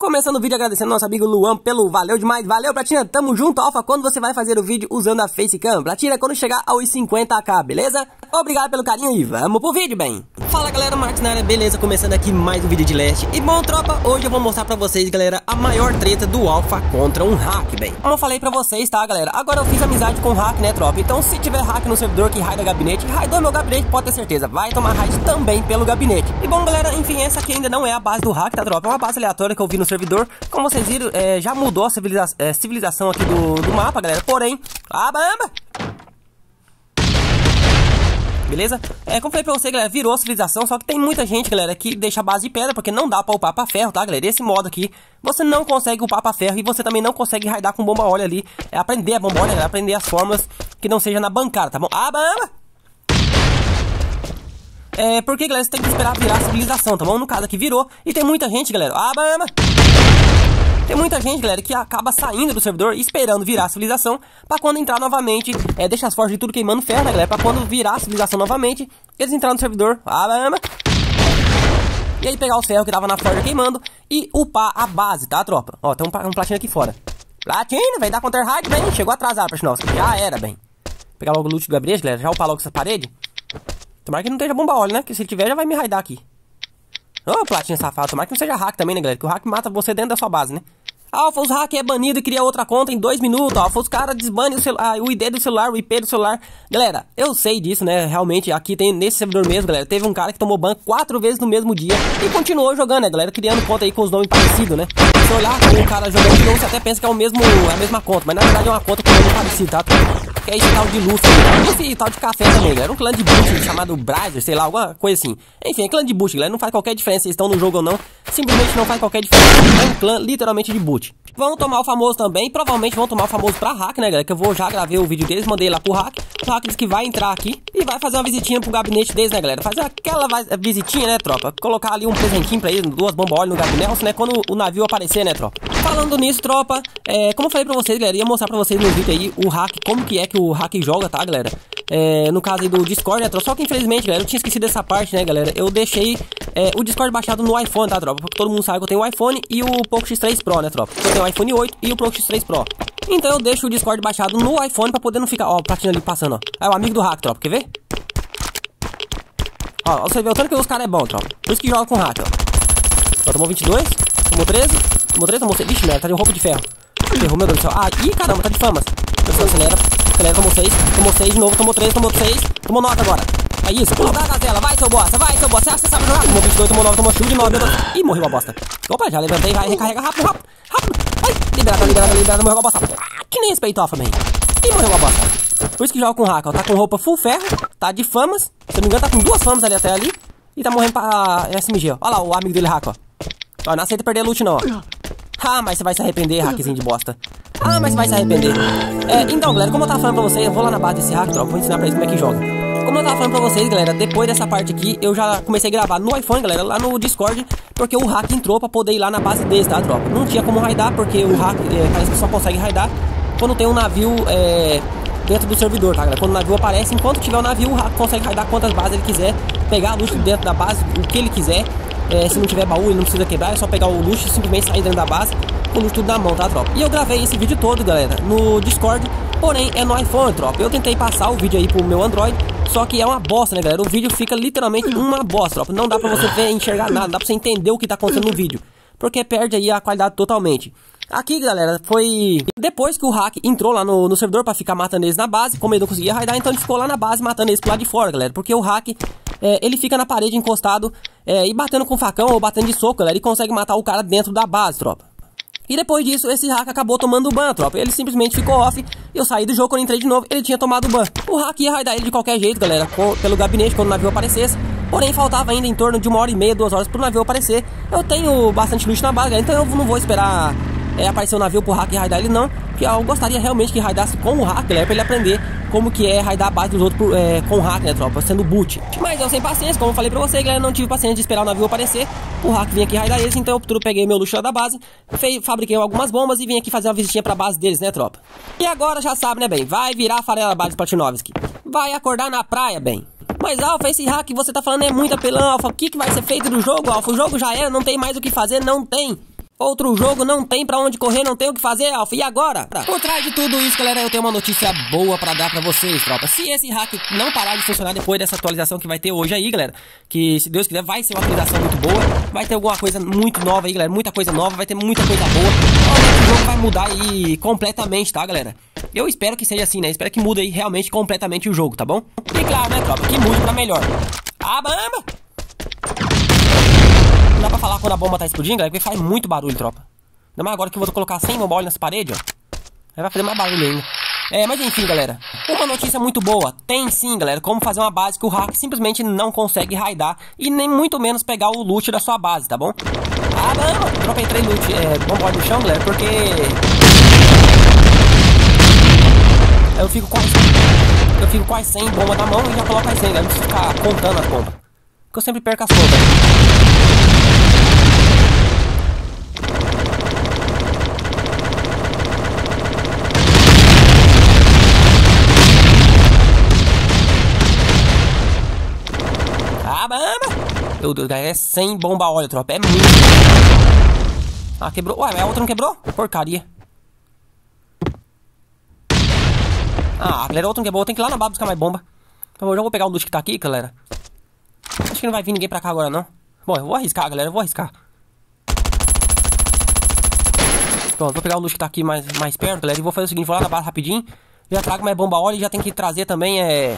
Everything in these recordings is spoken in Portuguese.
Começando o vídeo agradecendo nosso amigo Luan pelo valeu demais. Valeu, Platina, tamo junto, Alpha, quando você vai fazer o vídeo usando a Facecam. Platina, quando chegar aos 50k, beleza? Obrigado pelo carinho e vamos pro vídeo, bem. Fala, galera, Marcos na área, beleza? Começando aqui mais um vídeo de Leste. E bom, tropa, hoje eu vou mostrar pra vocês, galera, a maior treta do Alpha contra um hack, bem. Como eu falei pra vocês, tá, galera? Agora eu fiz amizade com um hack, né, tropa? Então se tiver hack no servidor que raida gabinete, raidou meu gabinete, pode ter certeza, vai tomar raid também pelo gabinete. E bom, galera, enfim, essa aqui ainda não é a base do hack, tá, tropa? É uma base aleatória que eu vi no servidor. Como vocês viram, já mudou a civilização aqui do mapa, galera. Porém, bamba! Beleza? Como falei pra você, galera, virou a civilização. Só que tem muita gente, galera, que deixa a base de pedra, porque não dá pra upar pra ferro, tá, galera? Esse modo aqui, você não consegue upar pra ferro e você também não consegue raidar com bomba óleo ali. Aprender a bomba óleo, galera, aprender as fórmulas que não seja na bancada, tá bom? Bamba! Porque, galera, você tem que esperar virar a civilização, tá bom? No caso aqui virou. E tem muita gente, galera. Bamba! Tem muita gente, galera, que acaba saindo do servidor esperando virar a civilização pra quando entrar novamente, deixa as forjas de tudo queimando ferro, né, galera? Pra quando virar a civilização novamente, eles entrarem no servidor, e aí pegar os ferros que tava na forja queimando e upar a base, tá, tropa? Ó, tem um platina aqui fora. Platina, vai dar counter hard, bem, chegou atrasado, pessoal. Já era, bem. Pegar logo o loot do gabinete, galera, já upar logo essa parede. Tomara que não esteja bomba óleo, né? Porque se tiver já vai me raidar aqui. Ô, platina safado, tomara que não seja hack também, né, galera? Que o hack mata você dentro da sua base, né? Alpha, os hack é banido e cria outra conta em 2 minutos. Alpha, os caras desbanem o ID do celular, o IP do celular. Galera, eu sei disso, né? Realmente, aqui tem nesse servidor mesmo, galera. Teve um cara que tomou ban 4 vezes no mesmo dia e continuou jogando, né, galera? Criando conta aí com os nomes parecidos, né? Se olhar com o cara jogando de novo, você até pensa que é a mesma conta. Mas na verdade é uma conta com nome parecido, tá? Que é esse tal de Lúcio, esse tal de café também, galera. Um clã de boot chamado Brazer, sei lá, alguma coisa assim. Enfim, é clã de boot, galera. Não faz qualquer diferença se eles estão no jogo ou não. Simplesmente não faz qualquer diferença. É um clã literalmente de boot. Vão tomar o famoso também. Provavelmente vão tomar o famoso pra hack, né, galera? Que eu vou já gravei o vídeo deles, mandei lá pro hack. O hack diz que vai entrar aqui e vai fazer uma visitinha pro gabinete deles, né, galera? Fazer aquela visitinha, né, tropa? Colocar ali um presentinho pra eles, 2 bombas óleo no gabinete, né? Quando o navio aparecer, né, tropa? Falando nisso, tropa, como eu falei pra vocês, galera, ia mostrar pra vocês no vídeo aí o hack, como que é que o hack joga, tá, galera? No caso aí do Discord, né, tropa? Só que infelizmente, galera, eu tinha esquecido dessa parte, né, galera? Eu deixei o Discord baixado no iPhone, tá, tropa? Porque todo mundo sabe que eu tenho o iPhone e o Poco X3 Pro, né, tropa? Eu tenho o iPhone 8 e o Poco X3 Pro. Então eu deixo o Discord baixado no iPhone pra poder não ficar, ó, o platina ali passando, ó. É o amigo do hack, tropa, quer ver? Ó, você vê o tanto que os caras é bom, tropa. Por isso que joga com hack, ó. Tomou 22, tomou 13, tomou 6. Vixe, merda, tá de roupa de ferro. Ferrou, meu Deus do céu. Ih, caramba, tá de famas. Acelera, tomou 6 de novo, tomou 3, tomou 6, tomou 9 agora. É isso, pula da gazela, vai seu bosta, você sabe jogar. Tomou 22, tomou 9, tomou shield de 9, meu Deus. Ih, morreu a bosta. Opa, já levantei, vai, recarrega rápido. Ai, liberada, morreu a bosta. Que nem respeito, Alpha, man. Ih, morreu a bosta. Por isso que joga com hack, ó, tá com roupa full ferro, tá de famas. Se não me engano, tá com 2 famas ali até ali. E tá morrendo pra SMG, ó. Olha lá o amigo dele, hack, ó. Ó, não aceita perder loot, não, ó. Mas você vai se arrepender, hackzinho de bosta. Mas você vai se arrepender. Então, galera, como eu tava falando pra vocês, eu vou lá na base desse hack, tropa, vou ensinar pra eles como é que joga. Como eu tava falando pra vocês, galera, depois dessa parte aqui, eu já comecei a gravar no iPhone, galera, lá no Discord, porque o hack entrou pra poder ir lá na base deles, tá, tropa? Não tinha como raidar, porque o hack parece que só consegue raidar quando tem um navio dentro do servidor, tá, galera? Quando o navio aparece, enquanto tiver o navio, o hack consegue raidar quantas bases ele quiser, pegar a loot dentro da base, o que ele quiser. Se não tiver baú, ele não precisa quebrar, é só pegar o luxo e simplesmente sair dentro da base com o luxo tudo na mão, tá, tropa? E eu gravei esse vídeo todo, galera, no Discord, porém é no iPhone, tropa. Eu tentei passar o vídeo aí pro meu Android, só que é uma bosta, né, galera? O vídeo fica literalmente uma bosta, tropa. Não dá pra você ver, enxergar nada, não dá pra você entender o que tá acontecendo no vídeo, porque perde aí a qualidade totalmente. Aqui, galera, foi depois que o hack entrou lá no servidor pra ficar matando eles na base. Como ele não conseguia raidar, então ele ficou lá na base matando eles pro lado de fora, galera. Porque o hack, ele fica na parede encostado e batendo com facão ou batendo de soco, galera. E consegue matar o cara dentro da base, tropa. E depois disso, esse hack acabou tomando ban, tropa. Ele simplesmente ficou off. Eu saí do jogo, quando entrei de novo, ele tinha tomado ban. O hack ia raidar ele de qualquer jeito, galera, pelo gabinete, quando o navio aparecesse. Porém, faltava ainda em torno de 1h30, 2 horas pro navio aparecer. Eu tenho bastante loot na base, galera, então eu não vou esperar aparecer o navio pro hack e raidar ele, não. Porque eu gostaria realmente que raidasse com o hack, galera, pra ele aprender como que é raidar a base dos outros com o hack, né, tropa, sendo boot. Mas eu sem paciência, como eu falei pra você, galera, não tive paciência de esperar o navio aparecer, o hack vinha aqui raidar eles, então eu peguei meu luxo lá da base, fabriquei algumas bombas e vim aqui fazer uma visitinha pra base deles, né, tropa. E agora já sabe, né, bem, vai virar farela base Platinovski, vai acordar na praia, bem. Mas, Alpha, esse hack que você tá falando é muito apelão, Alpha, o que vai ser feito do jogo, Alpha? O jogo já era, não tem mais o que fazer, não tem. Outro jogo, não tem pra onde correr, não tem o que fazer, Alpha. E agora? Por trás de tudo isso, galera, eu tenho uma notícia boa pra dar pra vocês, tropa. Se esse hack não parar de funcionar depois dessa atualização que vai ter hoje aí, galera, que se Deus quiser vai ser uma atualização muito boa, vai ter alguma coisa muito nova aí, galera, muita coisa nova, vai ter muita coisa boa. O jogo vai mudar aí completamente, tá, galera? Eu espero que seja assim, né? Espero que mude aí realmente completamente o jogo, tá bom? E claro, né, tropa, que mude pra melhor. Ah, bamba! Não dá pra falar quando a bomba tá explodindo, galera, porque faz muito barulho, tropa. Ainda mais agora que eu vou colocar 100 bomba nessa parede, ó. Aí vai fazer mais barulho ainda. Mas enfim, galera, uma notícia muito boa. Tem sim, galera, como fazer uma base que o hack simplesmente não consegue raidar e nem muito menos pegar o loot da sua base, tá bom? Ah, não, dropei 3 loot, bomba no chão, galera, porque... Eu fico com as 100 bombas na mão e já coloco as 100, galera, não preciso ficar contando as bombas. Porque eu sempre perco as contas. Meu Deus, galera, é 100 bomba óleo, tropa. É muito. Ah, quebrou. Ué, a outra não quebrou? Porcaria. Ah, galera, a outra não quebrou. Tem que ir lá na base buscar mais bomba. Então eu já vou pegar o loot que tá aqui, galera. Acho que não vai vir ninguém pra cá agora, não. Bom, eu vou arriscar, galera. Eu vou arriscar. Pronto, vou pegar o loot que tá aqui mais perto, galera. E vou fazer o seguinte, vou lá na base rapidinho. Já trago mais bomba óleo e já tem que trazer também,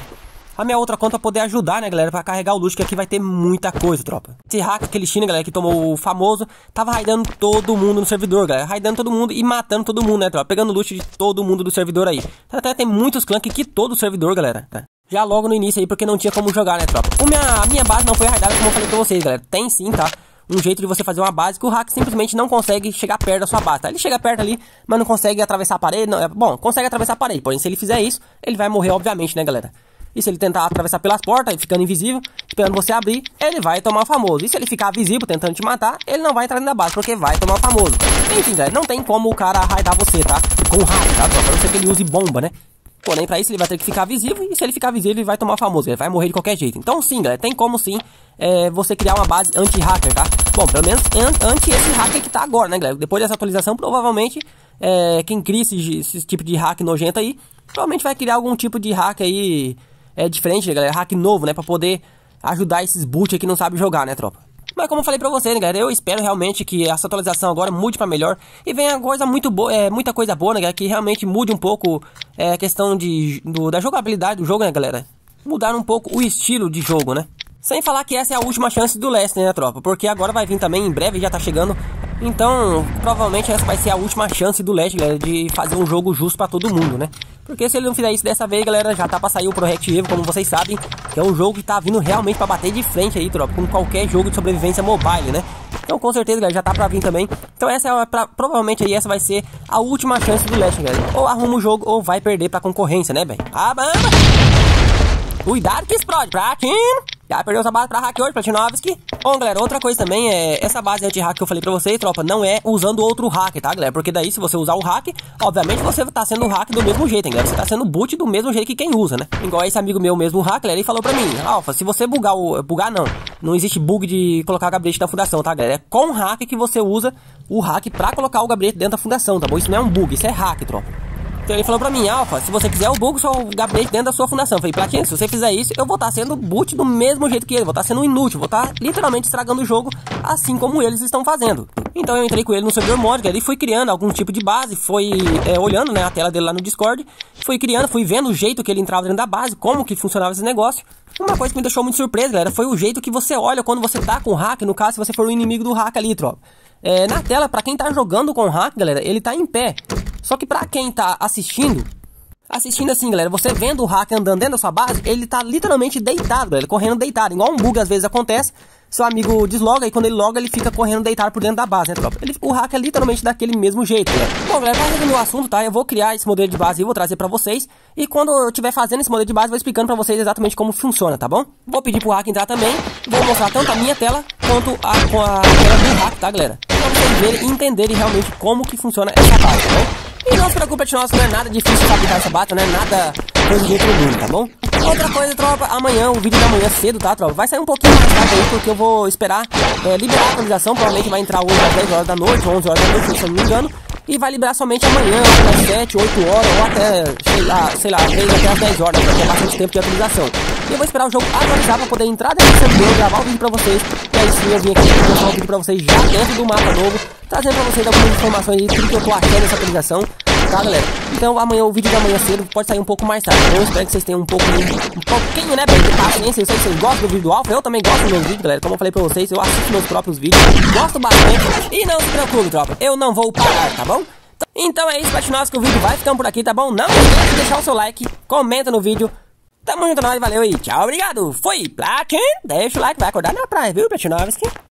a minha outra conta pra poder ajudar, né, galera, pra carregar o loot, que aqui vai ter muita coisa, tropa. Esse hack, aquele China, galera, que tomou o famoso, tava raidando todo mundo no servidor, galera. Raidando todo mundo e matando todo mundo, né, tropa. Pegando o loot de todo mundo do servidor aí. Até tem muitos clãs que quitou do servidor, galera. Já logo no início aí, porque não tinha como jogar, né, tropa. A minha base não foi raidada, como eu falei pra vocês, galera. Tem sim, tá? Um jeito de você fazer uma base que o hack simplesmente não consegue chegar perto da sua base, tá? Ele chega perto ali, mas não consegue atravessar a parede. Não, bom, consegue atravessar a parede, porém se ele fizer isso, ele vai morrer, obviamente, né, galera? E se ele tentar atravessar pelas portas, ficando invisível, esperando você abrir, ele vai tomar o famoso. E se ele ficar visível, tentando te matar, ele não vai entrar dentro da base, porque vai tomar o famoso. Enfim, galera, não tem como o cara raidar você, tá? Com o hack, tá? A não ser que ele use bomba, né? Porém, pra isso ele vai ter que ficar visível, e se ele ficar visível, ele vai tomar o famoso. Ele vai morrer de qualquer jeito. Então sim, galera, tem como sim você criar uma base anti-hacker, tá? Bom, pelo menos anti esse hacker que tá agora, né, galera? Depois dessa atualização, provavelmente, quem cria esse tipo de hack nojento aí, provavelmente vai criar algum tipo de hack aí... diferente, né, galera? Hack novo, né? Pra poder ajudar esses boot que não sabem jogar, né, tropa? Mas como eu falei pra vocês, né, galera? Eu espero realmente que essa atualização agora mude pra melhor. E venha coisa muito boa, muita coisa boa, né, galera? Que realmente mude um pouco a questão da jogabilidade do jogo, né, galera? Mudar um pouco o estilo de jogo, né? Sem falar que essa é a última chance do Leste, né, tropa? Porque agora vai vir também, em breve já tá chegando. Então, provavelmente essa vai ser a última chance do Leste, galera, de fazer um jogo justo pra todo mundo, né? Porque se ele não fizer isso dessa vez, galera, já tá pra sair o Project Evo, como vocês sabem, que é um jogo que tá vindo realmente pra bater de frente aí, tropa, com qualquer jogo de sobrevivência mobile, né? Então, com certeza, galera, já tá pra vir também. Então, provavelmente aí essa vai ser a última chance do Leste, galera. Ou arruma o jogo, ou vai perder pra concorrência, né, velho? Ah, bamba! Cuidado que explode, Platino! Já perdeu essa base pra hack hoje, Platinovski. Bom, galera, outra coisa também essa base anti-hack que eu falei pra vocês, tropa, não é usando outro hack, tá, galera? Porque daí, se você usar o hack, obviamente você tá sendo hack do mesmo jeito, hein, galera? Você tá sendo boot do mesmo jeito que quem usa, né? Igual esse amigo meu mesmo hack, galera, ele falou pra mim, Alpha, se você bugar não existe bug de colocar o gabinete na fundação, tá, galera? É com hack que você usa o hack pra colocar o gabinete dentro da fundação, tá bom? Isso não é um bug, isso é hack, tropa. Então ele falou pra mim, Alpha, se você quiser eu bugo o gabinete dentro da sua fundação. Eu falei, Platino, se você fizer isso, eu vou estar sendo boot do mesmo jeito que ele. Vou estar sendo inútil, vou estar literalmente estragando o jogo, assim como eles estão fazendo. Então eu entrei com ele no servidor mod, ele foi criando algum tipo de base, foi olhando, né, a tela dele lá no Discord, foi criando, fui vendo o jeito que ele entrava dentro da base, como que funcionava esse negócio. Uma coisa que me deixou muito surpresa, galera, foi o jeito que você olha quando você tá com o hack, no caso, se você for o inimigo do hack ali, tropa. Na tela, pra quem tá jogando com o hack, galera, ele tá em pé. Só que pra quem tá assistindo assim, galera, você vendo o hack andando dentro da sua base, ele tá literalmente deitado, galera, correndo deitado. Igual um bug às vezes acontece, seu amigo desloga e quando ele loga, ele fica correndo deitado por dentro da base, né, tropa? O hack é literalmente daquele mesmo jeito, galera. Bom, galera, pra resumir o assunto, tá? Eu vou criar esse modelo de base e vou trazer pra vocês. E quando eu estiver fazendo esse modelo de base, eu vou explicando pra vocês exatamente como funciona, tá bom? Vou pedir pro hack entrar também. Vou mostrar tanto a minha tela quanto a tela do hack, tá, galera? Pra vocês verem e entenderem realmente como que funciona essa base, tá bom? E não se preocupe, não é nada difícil fabricar essa base, não é nada coisa de outro mundo, tá bom? Outra coisa, tropa, amanhã, o vídeo da manhã cedo, tá, tropa? Vai sair um pouquinho mais tarde aí, porque eu vou esperar liberar a atualização. Provavelmente vai entrar hoje às 10 horas da noite, 11 horas da noite, se eu não me engano. E vai liberar somente amanhã, às 7, 8 horas, ou até, sei lá, às vezes até às 10 horas, porque é bastante tempo de atualização. E eu vou esperar o jogo atualizar pra poder entrar dentro do servidor, gravar o vídeo pra vocês. E aí sim eu vim aqui mostrar o vídeo pra vocês já dentro do mapa novo, trazendo pra vocês algumas informações de tudo que eu tô achando dessa atualização, tá, galera? Então amanhã, o vídeo da manhã cedo pode sair um pouco mais tarde. Eu espero que vocês tenham um pouquinho, né, bem, de paciência. Eu sei que vocês gostam do vídeo do Alpha, eu também gosto dos meus vídeos, galera. Como eu falei pra vocês, eu assisto meus próprios vídeos, gosto bastante. E não se preocupe, tropa, eu não vou parar, tá bom? Então é isso, Platinovs, que o vídeo vai ficando por aqui, tá bom? Não esquece de deixar o seu like, comenta no vídeo. Tamo junto, nós, valeu e tchau, obrigado. Fui, Platin, deixa o like, vai acordar na praia, viu, Platinovs?